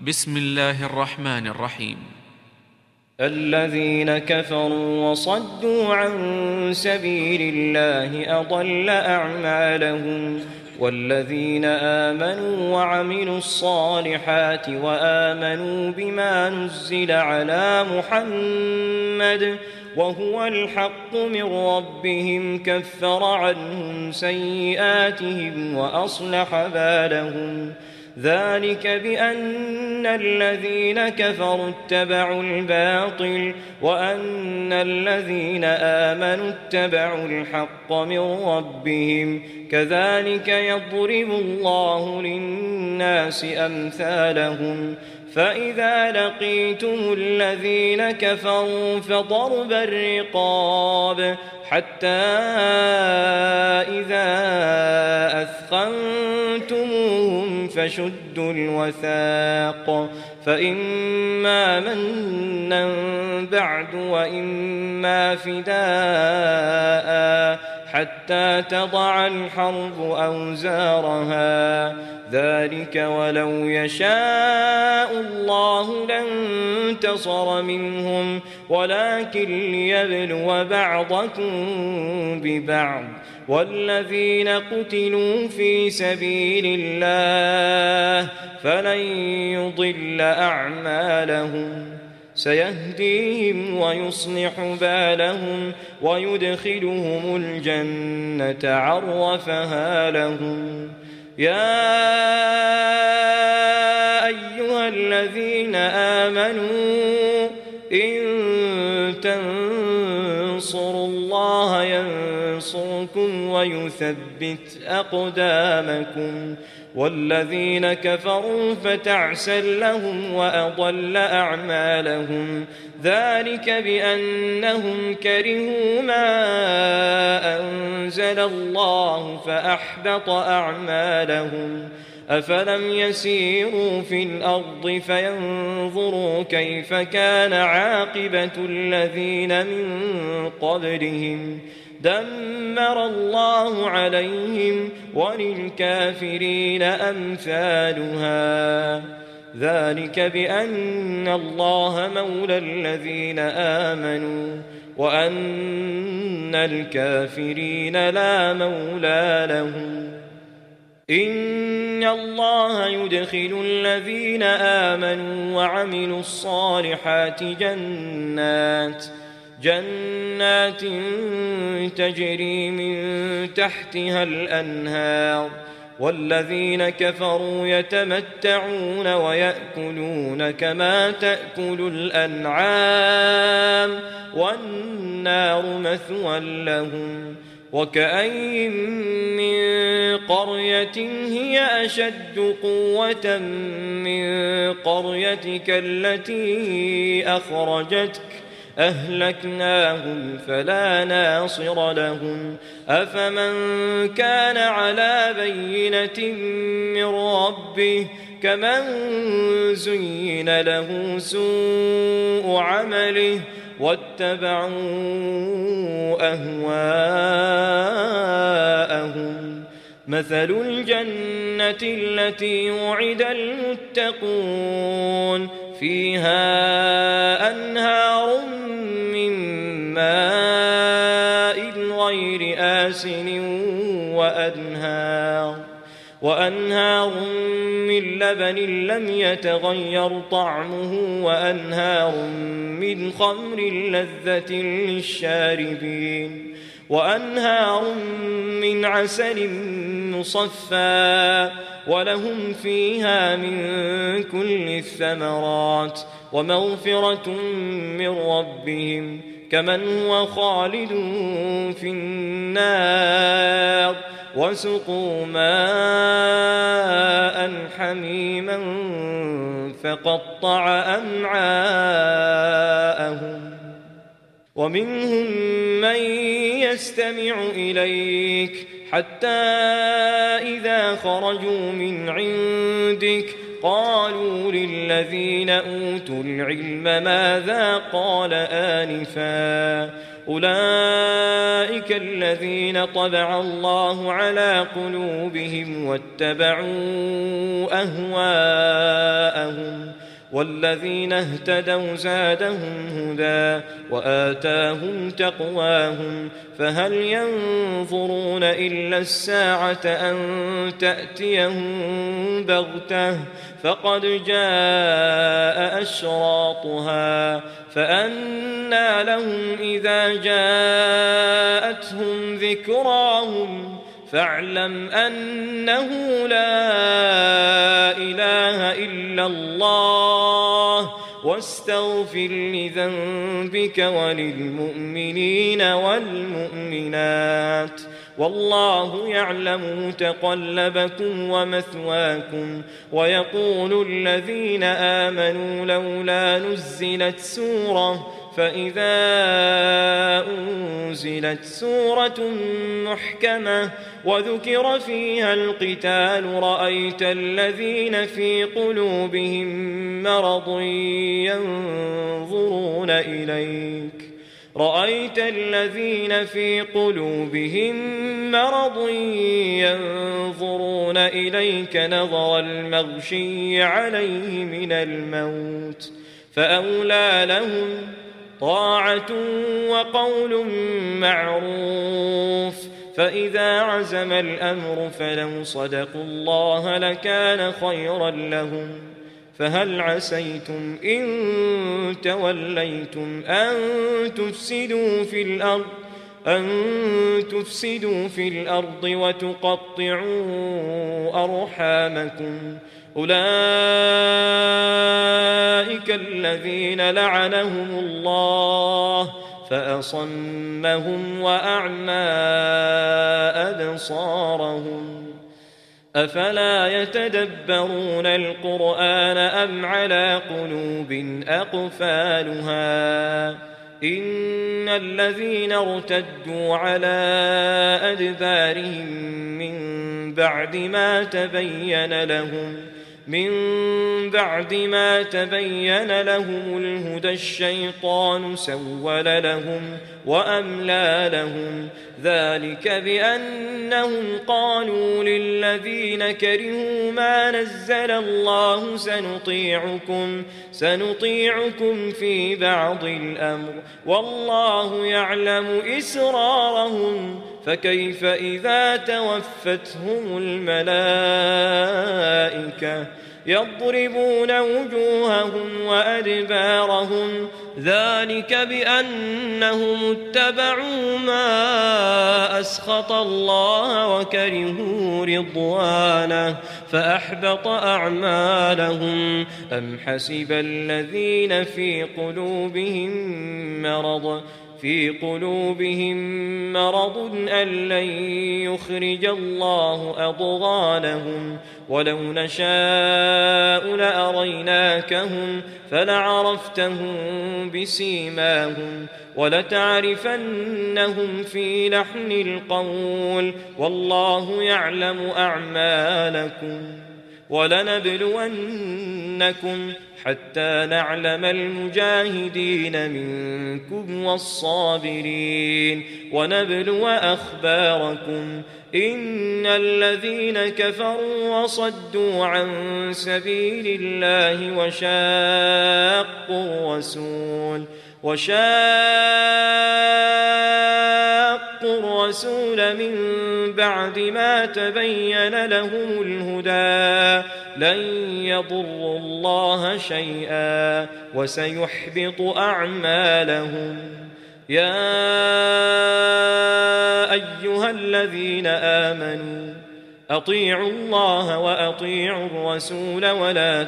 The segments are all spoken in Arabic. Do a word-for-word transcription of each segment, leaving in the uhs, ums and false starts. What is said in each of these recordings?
بسم الله الرحمن الرحيم. الذين كفروا وصدوا عن سبيل الله أضل أعمالهم، والذين آمنوا وعملوا الصالحات وآمنوا بما نزل على محمد وهو الحق من ربهم كفر عنهم سيئاتهم وأصلح بالهم. ذلك بأن الذين كفروا اتبعوا الباطل وأن الذين آمنوا اتبعوا الحق من ربهم، كذلك يضرب الله للناس أمثالهم. فإذا لقيتم الذين كفروا فضرب الرقاب حتى إذا أثخنتموهم فشدوا الوثاق، فإما منا بعد وإما فداء حتى تضع الحرب أوزارها. ذلك ولو يشاء الله لانتصر منهم ولكن ليبلو بعضكم ببعض. والذين قتلوا في سبيل الله فلن يضل أعمالهم، سيهديهم ويصلح بالهم ويدخلهم الجنة عرفها لهم. يا أيها الذين آمنوا إن تنصروا الله ينصركم ويثبت أقدامكم. والذين كفروا فتعسا لهم وأضل أعمالهم. ذلك بأنهم كرهوا ما أنزل الله فأحبط أعمالهم. أفلم يسيروا في الأرض فينظروا كيف كان عاقبة الذين من قبلهم، دمر الله عليهم وللكافرين أمثالها. ذلك بأن الله مولى الذين آمنوا وأن الكافرين لا مولى لهم. إن الله يدخل الذين آمنوا وعملوا الصالحات جنات جنات تجري من تحتها الأنهار، والذين كفروا يتمتعون ويأكلون كما تأكل الأنعام والنار مثوى لهم. وكأين من قرية هي أشد قوة من قريتك التي أخرجتك أهلكناهم فلا ناصر لهم. أفمن كان على بينة من ربه كمن زين له سوء عمله واتبعوا أهواءهم. مثل الجنة التي وعد المتقون فيها أنهار من ماء غير آسن وأنهار وأنهار من لبن لم يتغير طعمه وأنهار من خمر لذة للشاربين وأنهار من عسل مصفى ولهم فيها من كل الثمرات ومغفرة من ربهم كمن هو خالد في النار وسقوا ماء حميما فقطع أمعاءهم. ومنهم من يستمع إليك حتى إذا خرجوا من عندك قالوا للذين أوتوا العلم ماذا قال آنفا أولئك الذين طبع الله على قلوبهم واتبعوا أهواءهم والذين اهتدوا زادهم هدى وآتاهم تقواهم فهل ينظرون إلا الساعة أن تأتيهم بغتة فقد جاء أشراطها فأنى لهم إذا جاءتهم ذكراهم فاعلم أنه لا إله إلا الله واستغفر لذنبك وللمؤمنين والمؤمنات والله يعلم متقلبكم ومثواكم ويقول الذين آمنوا لولا نزلت سورة فإذا أنزلت سورة محكمة وذكر فيها القتال رأيت الذين في قلوبهم مرض ينظرون إليك رأيت الذين في قلوبهم مرض ينظرون إليك نظر المغشي عليه من الموت فأولى لهم طاعة وقول معروف فإذا عزم الأمر فلو صدقوا الله لكان خيرا لهم فهل عسيتم إن توليتم أن تفسدوا في الأرض أن تفسدوا في الأرض وتقطعوا أرحامكم أولئك الذين لعنهم الله فأصمهم وأعمى أبصارهم أفلا يتدبرون القرآن أم على قلوب أقفالها إن الذين ارتدوا على أدبارهم من بعد ما تبين لهم من بعد ما تبين لهم الهدى الشيطان سول لهم وأملى لهم ذلك بأنهم قالوا للذين كرهوا ما نزل الله سنطيعكم سنطيعكم في بعض الأمر والله يعلم إسرارهم فكيف إذا توفتهم الملائكة يضربون وجوههم وأدبارهم ذلك بأنهم اتبعوا ما أسخط الله وكرهوا رضوانه فأحبط أعمالهم أم حسب الذين في قلوبهم مرض في قلوبهم مرض أن لن يخرج الله أضغانهم ولو نشاء لأريناكهم فلعرفتهم بسيماهم ولتعرفنهم في لحن القول والله يعلم أعمالكم ولنبلونكم حتى نعلم المجاهدين منكم والصابرين ونبلو أخباركم إن الذين كفروا وصدوا عن سبيل الله وشاقوا الرسول وشاقوا الرسول من بعد ما تبين لهم الهدى لن يضروا الله شيئا وسيحبط أعمالهم يا أيها الذين آمنوا أطيعوا الله وأطيعوا الرسول ولا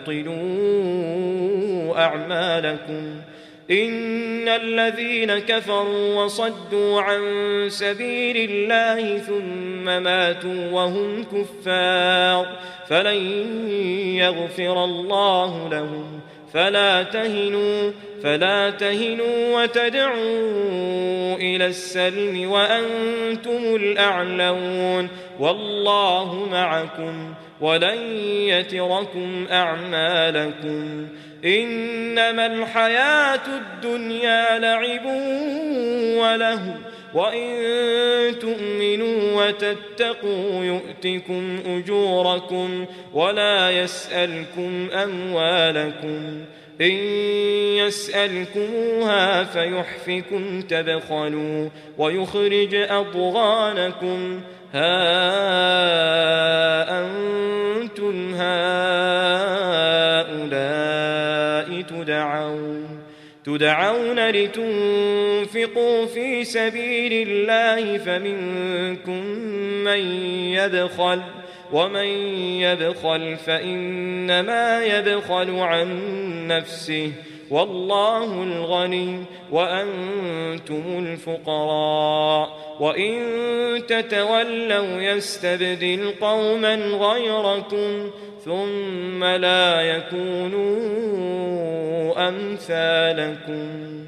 تبطلوا أعمالكم إن الذين كفروا وصدوا عن سبيل الله ثم ماتوا وهم كفار فلن يغفر الله لهم فلا تهنوا فلا تهنوا وتدعوا إلى السلم وأنتم الأعلون والله معكم ولن يتركم أعمالكم إنما الحياة الدنيا لعب وله وإن تؤمنوا وتتقوا يؤتكم أجوركم ولا يسألكم أموالكم إن يسألكموها فيحفكم تبخلوا ويخرج أضغانكم ها أنتم هؤلاء تدعون تدعون لتنفقوا في سبيل الله فمنكم من يبخل ومن يبخل فإنما يبخل عن نفسه والله الغني وأنتم الفقراء وإن تتولوا يستبدل قوما غيركم ثم لا يكونوا أمثالكم